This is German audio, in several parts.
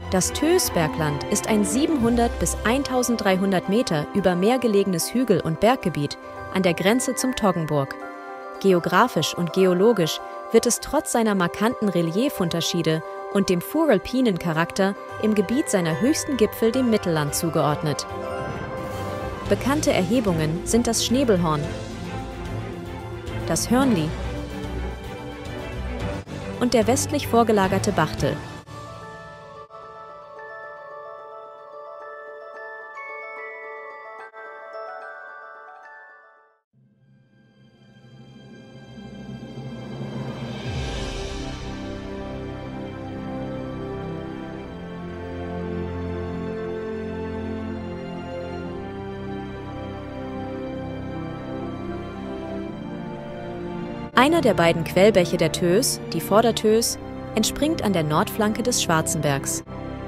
Das Tösbergland ist ein 700 bis 1300 Meter über Meer gelegenes Hügel- und Berggebiet an der Grenze zum Toggenburg. Geografisch und geologisch wird es trotz seiner markanten Reliefunterschiede und dem voralpinen Charakter im Gebiet seiner höchsten Gipfel dem Mittelland zugeordnet. Bekannte Erhebungen sind das Schnebelhorn, das Hörnli und der westlich vorgelagerte Bachtel. Einer der beiden Quellbäche der Tös, die Vordertös, entspringt an der Nordflanke des Schwarzenbergs.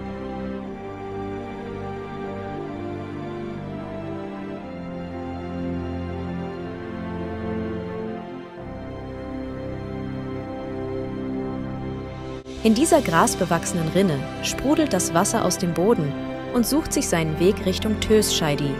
In dieser grasbewachsenen Rinne sprudelt das Wasser aus dem Boden und sucht sich seinen Weg Richtung Tösscheidi.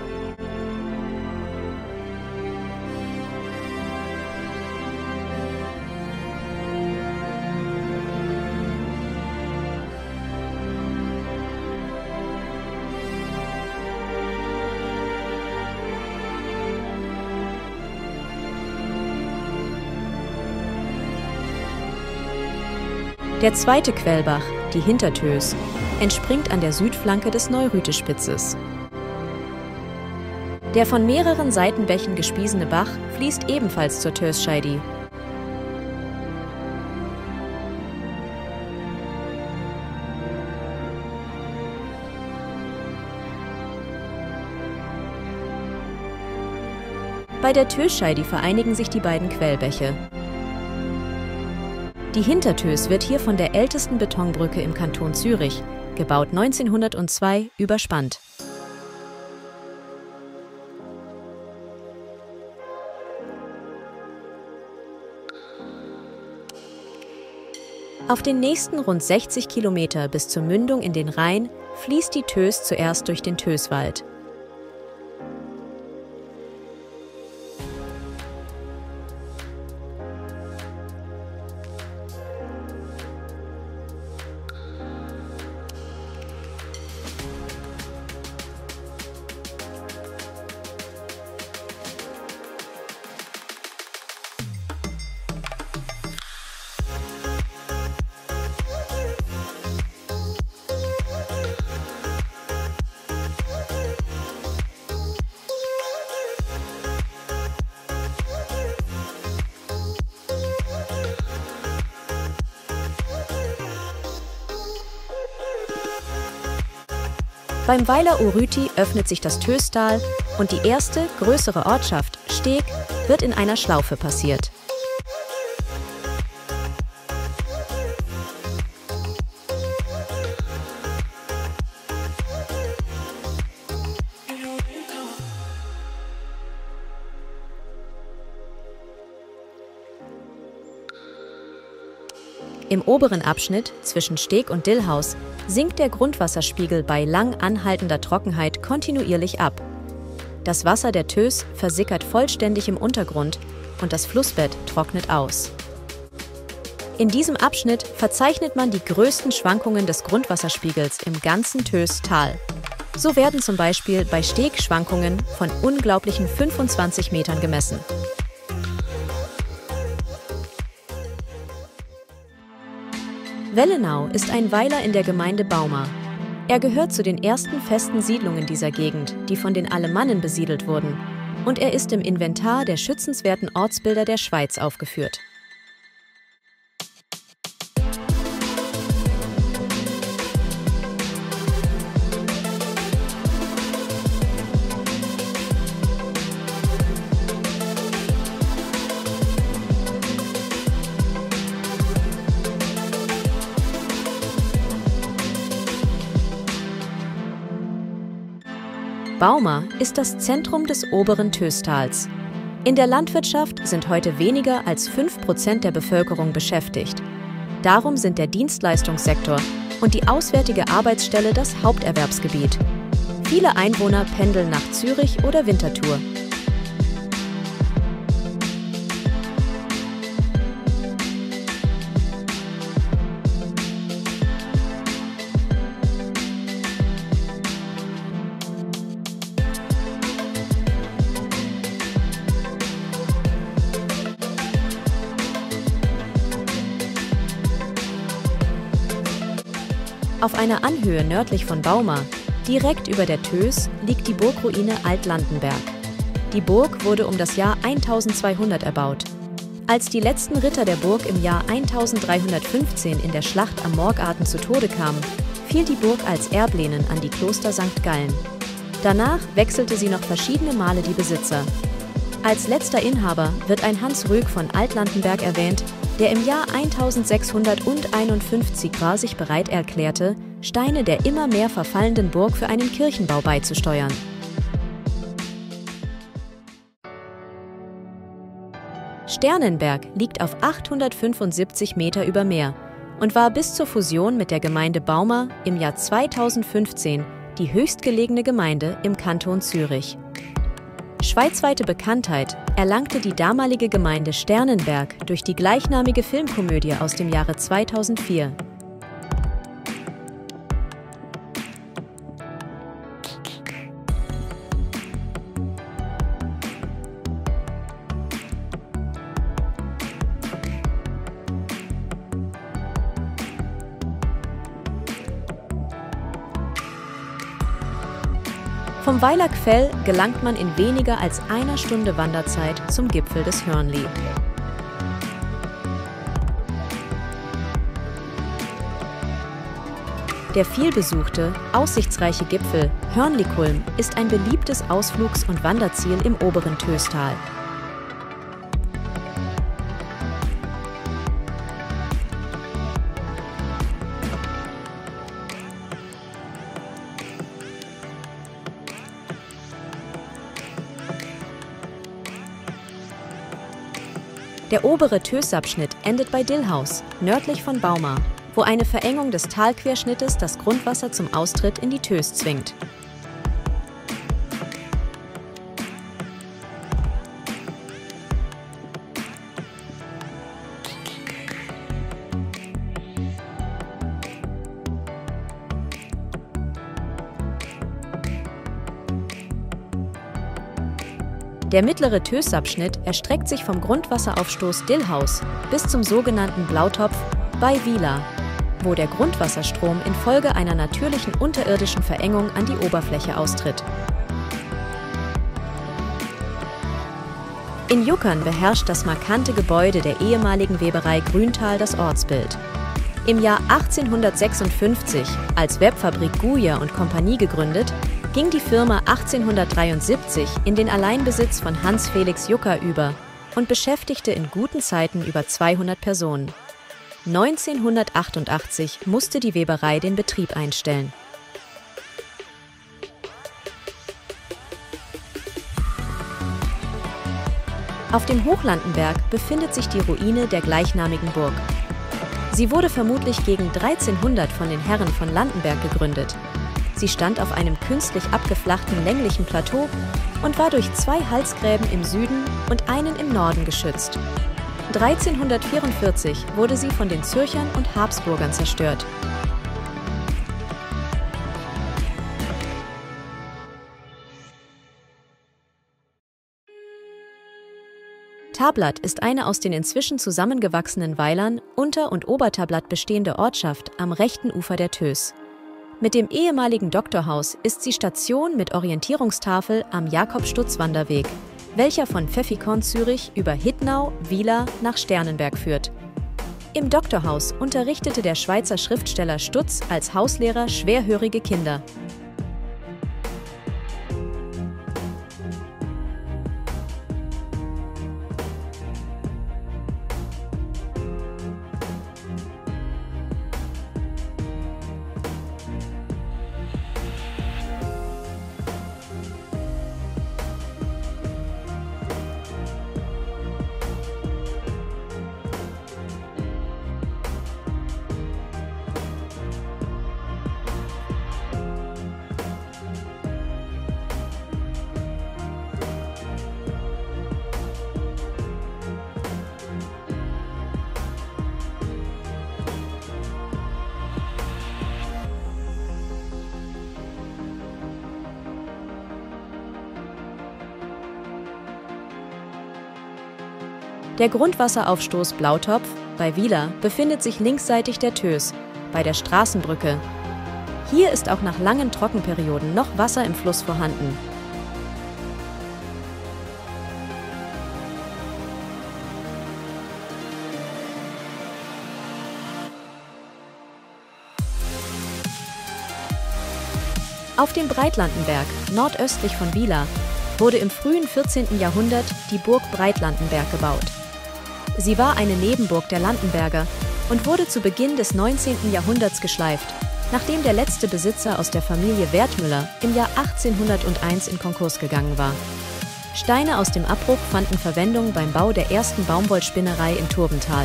Der zweite Quellbach, die Hintertös, entspringt an der Südflanke des Neurütespitzes. Der von mehreren Seitenbächen gespiesene Bach fließt ebenfalls zur Tösscheidi. Bei der Tösscheidi vereinigen sich die beiden Quellbäche. Die Hintertös wird hier von der ältesten Betonbrücke im Kanton Zürich, gebaut 1902, überspannt. Auf den nächsten rund 60 Kilometer bis zur Mündung in den Rhein fließt die Tös zuerst durch den Töswald. Beim Weiler Urüti öffnet sich das Töstal und die erste, größere Ortschaft, Steg, wird in einer Schlaufe passiert. Im oberen Abschnitt zwischen Steg und Dillhaus sinkt der Grundwasserspiegel bei lang anhaltender Trockenheit kontinuierlich ab. Das Wasser der Tös versickert vollständig im Untergrund und das Flussbett trocknet aus. In diesem Abschnitt verzeichnet man die größten Schwankungen des Grundwasserspiegels im ganzen Töstal. So werden zum Beispiel bei Steg Schwankungen von unglaublichen 25 Metern gemessen. Wellenau ist ein Weiler in der Gemeinde Bauma. Er gehört zu den ersten festen Siedlungen dieser Gegend, die von den Alemannen besiedelt wurden, und er ist im Inventar der schützenswerten Ortsbilder der Schweiz aufgeführt. Bauma ist das Zentrum des oberen Töstals. In der Landwirtschaft sind heute weniger als 5% der Bevölkerung beschäftigt. Darum sind der Dienstleistungssektor und die auswärtige Arbeitsstelle das Haupterwerbsgebiet. Viele Einwohner pendeln nach Zürich oder Winterthur. Auf einer Anhöhe nördlich von Bauma, direkt über der Töss, liegt die Burgruine Alt-Landenberg. Die Burg wurde um das Jahr 1200 erbaut. Als die letzten Ritter der Burg im Jahr 1315 in der Schlacht am Morgarten zu Tode kamen, fiel die Burg als Erblehnen an die Kloster St. Gallen. Danach wechselte sie noch verschiedene Male die Besitzer. Als letzter Inhaber wird ein Hans Röck von Alt-Landenberg erwähnt, der im Jahr 1651 sich bereit erklärte, Steine der immer mehr verfallenden Burg für einen Kirchenbau beizusteuern. Sternenberg liegt auf 875 Meter über Meer und war bis zur Fusion mit der Gemeinde Bauma im Jahr 2015 die höchstgelegene Gemeinde im Kanton Zürich. Schweizweite Bekanntheit erlangte die damalige Gemeinde Sternenberg durch die gleichnamige Filmkomödie aus dem Jahre 2004. Vom Weiler Gfell gelangt man in weniger als einer Stunde Wanderzeit zum Gipfel des Hörnli. Der vielbesuchte, aussichtsreiche Gipfel Hörnlikulm ist ein beliebtes Ausflugs- und Wanderziel im oberen Töstal. Der obere Tössabschnitt endet bei Dillhaus, nördlich von Bauma, wo eine Verengung des Talquerschnittes das Grundwasser zum Austritt in die Töss zwingt. Der mittlere Tössabschnitt erstreckt sich vom Grundwasseraufstoß Dillhaus bis zum sogenannten Blautopf bei Wiela, wo der Grundwasserstrom infolge einer natürlichen unterirdischen Verengung an die Oberfläche austritt. In Juckern beherrscht das markante Gebäude der ehemaligen Weberei Grüntal das Ortsbild. Im Jahr 1856, als Webfabrik Guyer und Kompanie gegründet, ging die Firma 1873 in den Alleinbesitz von Hans Felix Jucker über und beschäftigte in guten Zeiten über 200 Personen. 1988 musste die Weberei den Betrieb einstellen. Auf dem Hochlandenberg befindet sich die Ruine der gleichnamigen Burg. Sie wurde vermutlich gegen 1300 von den Herren von Landenberg gegründet. Sie stand auf einem künstlich abgeflachten länglichen Plateau und war durch 2 Halsgräben im Süden und einen im Norden geschützt. 1344 wurde sie von den Zürchern und Habsburgern zerstört. Tablat ist eine aus den inzwischen zusammengewachsenen Weilern Unter- und Obertablat bestehende Ortschaft am rechten Ufer der Töss. Mit dem ehemaligen Doktorhaus ist sie Station mit Orientierungstafel am Jakob-Stutz-Wanderweg, welcher von Pfäffikon Zürich über Hittnau, Wiela nach Sternenberg führt. Im Doktorhaus unterrichtete der Schweizer Schriftsteller Stutz als Hauslehrer schwerhörige Kinder. Der Grundwasseraufstoß Blautopf bei Wiehla befindet sich linksseitig der Tös, bei der Straßenbrücke. Hier ist auch nach langen Trockenperioden noch Wasser im Fluss vorhanden. Auf dem Breitlandenberg, nordöstlich von Wiehla, wurde im frühen 14. Jahrhundert die Burg Breitlandenberg gebaut. Sie war eine Nebenburg der Landenberger und wurde zu Beginn des 19. Jahrhunderts geschleift, nachdem der letzte Besitzer aus der Familie Wertmüller im Jahr 1801 in Konkurs gegangen war. Steine aus dem Abbruch fanden Verwendung beim Bau der ersten Baumwollspinnerei in Turbental.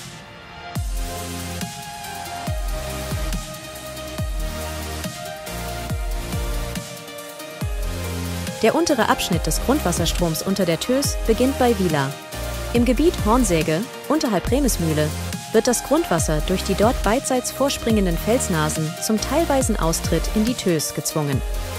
Der untere Abschnitt des Grundwasserstroms unter der Tös beginnt bei Wiehla. Im Gebiet Hornsäge, unterhalb Bremesmühle, wird das Grundwasser durch die dort beidseits vorspringenden Felsnasen zum teilweisen Austritt in die Tös gezwungen.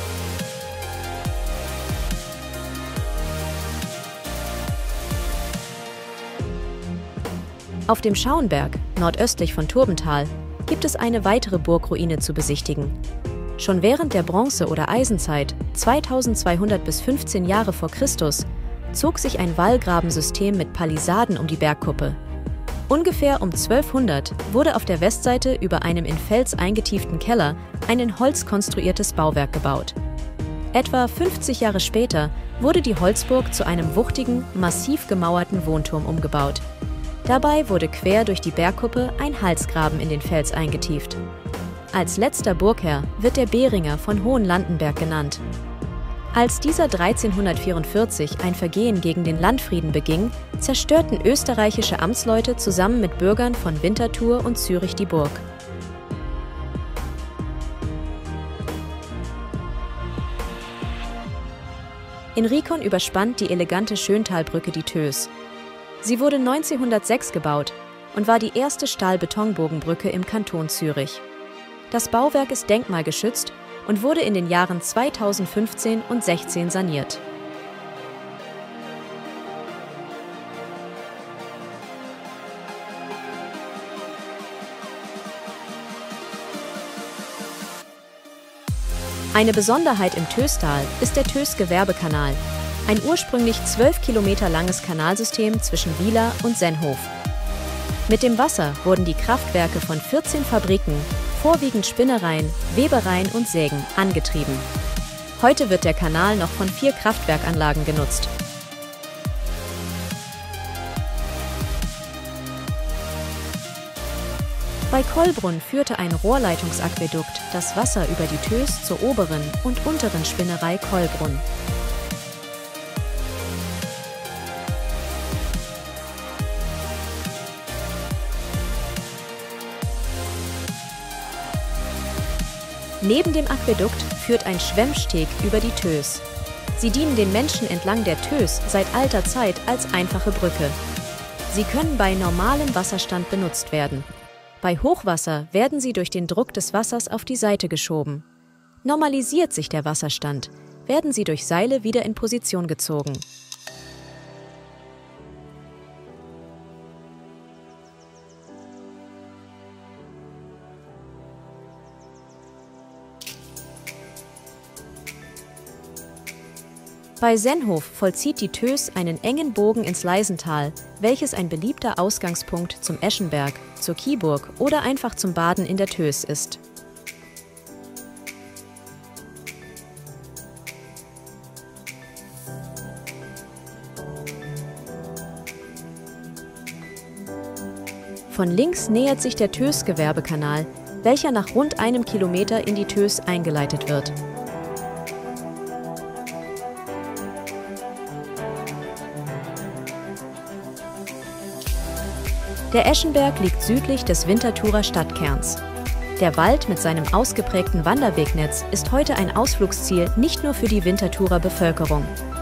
Auf dem Schauenberg, nordöstlich von Turbental, gibt es eine weitere Burgruine zu besichtigen. Schon während der Bronze- oder Eisenzeit, 2200 bis 15 Jahre vor Christus, zog sich ein Wallgrabensystem mit Palisaden um die Bergkuppe. Ungefähr um 1200 wurde auf der Westseite über einem in Fels eingetieften Keller ein in Holz konstruiertes Bauwerk gebaut. Etwa 50 Jahre später wurde die Holzburg zu einem wuchtigen, massiv gemauerten Wohnturm umgebaut. Dabei wurde quer durch die Bergkuppe ein Halsgraben in den Fels eingetieft. Als letzter Burgherr wird der Beringer von Hohenlandenberg genannt. Als dieser 1344 ein Vergehen gegen den Landfrieden beging, zerstörten österreichische Amtsleute zusammen mit Bürgern von Winterthur und Zürich die Burg. In Rikon überspannt die elegante Schöntalbrücke die Tös. Sie wurde 1906 gebaut und war die erste Stahl-Betonbogenbrücke im Kanton Zürich. Das Bauwerk ist denkmalgeschützt und wurde in den Jahren 2015 und 2016 saniert. Eine Besonderheit im Töstal ist der Tös-Gewerbekanal, ein ursprünglich 12 Kilometer langes Kanalsystem zwischen Wiehla und Senhof. Mit dem Wasser wurden die Kraftwerke von 14 Fabriken, vorwiegend Spinnereien, Webereien und Sägen, angetrieben. Heute wird der Kanal noch von 4 Kraftwerkanlagen genutzt. Bei Kollbrunn führte ein Rohrleitungsaquädukt das Wasser über die Tös zur oberen und unteren Spinnerei Kollbrunn. Neben dem Aquädukt führt ein Schwemmsteg über die Tös. Sie dienen den Menschen entlang der Tös seit alter Zeit als einfache Brücke. Sie können bei normalem Wasserstand benutzt werden. Bei Hochwasser werden sie durch den Druck des Wassers auf die Seite geschoben. Normalisiert sich der Wasserstand, werden sie durch Seile wieder in Position gezogen. Bei Senhof vollzieht die Tös einen engen Bogen ins Leisental, welches ein beliebter Ausgangspunkt zum Eschenberg, zur Kieburg oder einfach zum Baden in der Tös ist. Von links nähert sich der Tös-Gewerbekanal, welcher nach rund einem Kilometer in die Tös eingeleitet wird. Der Eschenberg liegt südlich des Winterthurer Stadtkerns. Der Wald mit seinem ausgeprägten Wanderwegnetz ist heute ein Ausflugsziel nicht nur für die Winterthurer Bevölkerung.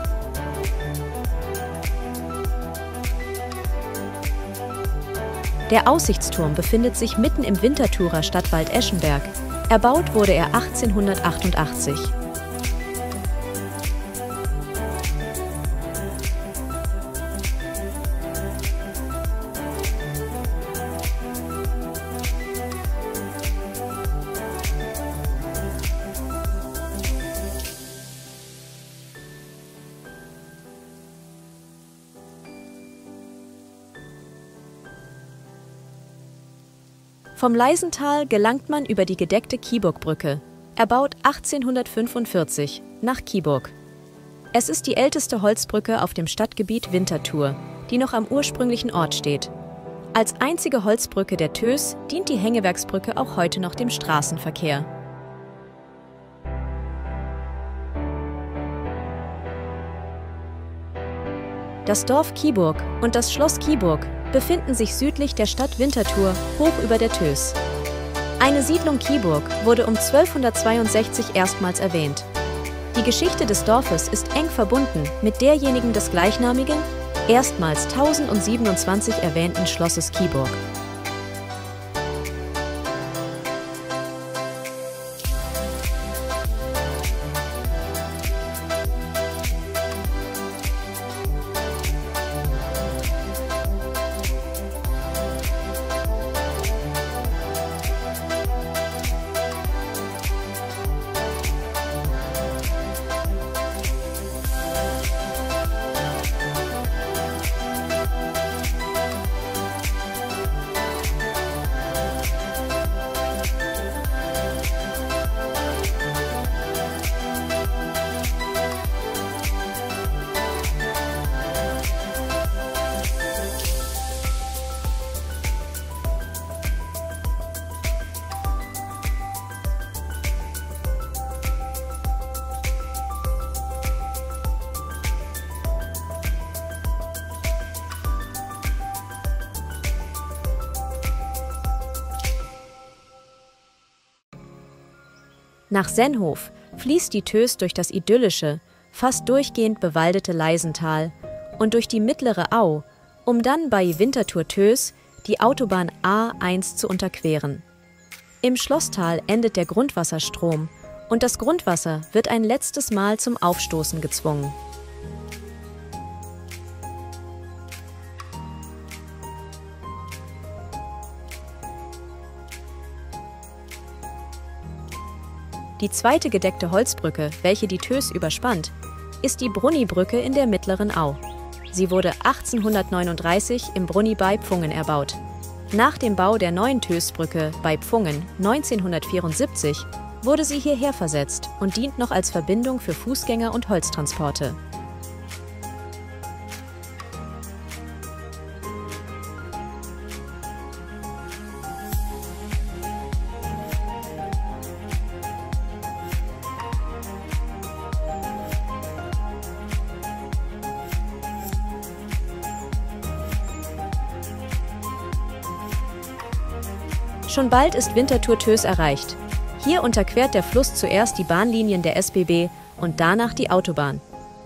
Der Aussichtsturm befindet sich mitten im Winterthurer Stadtwald Eschenberg. Erbaut wurde er 1888. Vom Leisental gelangt man über die gedeckte Kieburgbrücke, erbaut 1845, nach Kieburg. Es ist die älteste Holzbrücke auf dem Stadtgebiet Winterthur, die noch am ursprünglichen Ort steht. Als einzige Holzbrücke der Töss dient die Hängewerksbrücke auch heute noch dem Straßenverkehr. Das Dorf Kieburg und das Schloss Kieburg befinden sich südlich der Stadt Winterthur, hoch über der Töss. Eine Siedlung Kieburg wurde um 1262 erstmals erwähnt. Die Geschichte des Dorfes ist eng verbunden mit derjenigen des gleichnamigen, erstmals 1027 erwähnten Schlosses Kieburg. Nach Senhof fließt die Töss durch das idyllische, fast durchgehend bewaldete Leisental und durch die mittlere Au, um dann bei Winterthur-Töss die Autobahn A1 zu unterqueren. Im Schlosstal endet der Grundwasserstrom und das Grundwasser wird ein letztes Mal zum Aufstoßen gezwungen. Die zweite gedeckte Holzbrücke, welche die Töss überspannt, ist die Brunnibrücke in der mittleren Au. Sie wurde 1839 im Brunni bei Pfungen erbaut. Nach dem Bau der neuen Tössbrücke bei Pfungen 1974 wurde sie hierher versetzt und dient noch als Verbindung für Fußgänger und Holztransporte. Schon bald ist Winterthur-Töss erreicht. Hier unterquert der Fluss zuerst die Bahnlinien der SBB und danach die Autobahn.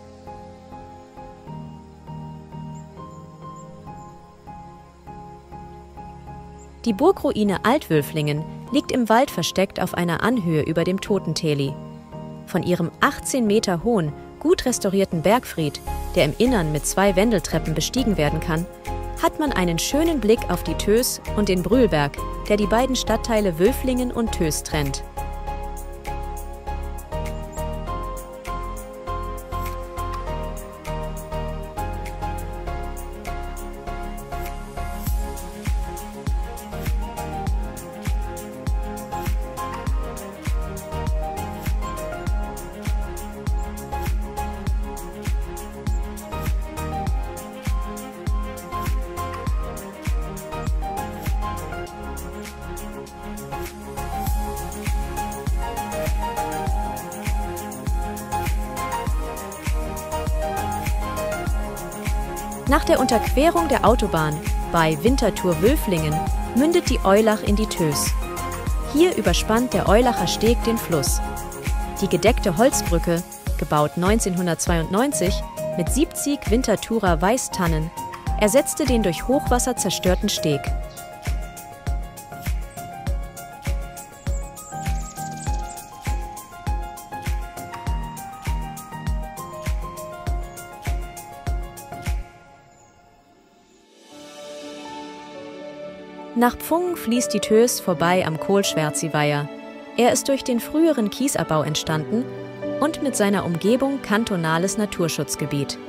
Die Burgruine Altwülflingen liegt im Wald versteckt auf einer Anhöhe über dem Totenteli. Von ihrem 18 Meter hohen, gut restaurierten Bergfried, der im Innern mit 2 Wendeltreppen bestiegen werden kann, hat man einen schönen Blick auf die Töss und den Brühlberg, der die beiden Stadtteile Wülflingen und Töss trennt. Nach der Unterquerung der Autobahn bei Winterthur-Wülflingen mündet die Eulach in die Töss. Hier überspannt der Eulacher Steg den Fluss. Die gedeckte Holzbrücke, gebaut 1992 mit 70 Winterthurer Weißtannen, ersetzte den durch Hochwasser zerstörten Steg. Nach Pfungen fließt die Töss vorbei am Kohlschwärzi-Weiher. Er ist durch den früheren Kiesabbau entstanden und mit seiner Umgebung kantonales Naturschutzgebiet.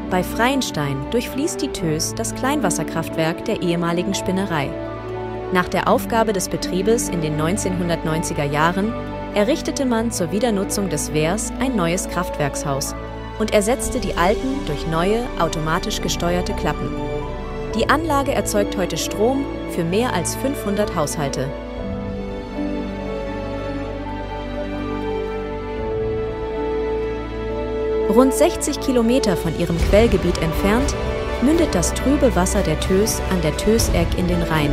Bei Freienstein durchfließt die Töss das Kleinwasserkraftwerk der ehemaligen Spinnerei. Nach der Aufgabe des Betriebes in den 1990er Jahren errichtete man zur Wiedernutzung des Wehrs ein neues Kraftwerkshaus und ersetzte die alten durch neue, automatisch gesteuerte Klappen. Die Anlage erzeugt heute Strom für mehr als 500 Haushalte. Rund 60 Kilometer von ihrem Quellgebiet entfernt mündet das trübe Wasser der Töss an der Tösegg in den Rhein.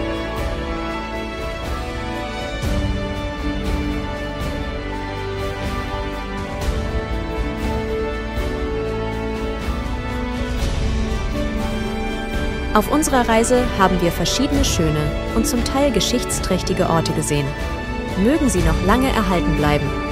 Auf unserer Reise haben wir verschiedene schöne und zum Teil geschichtsträchtige Orte gesehen. Mögen sie noch lange erhalten bleiben.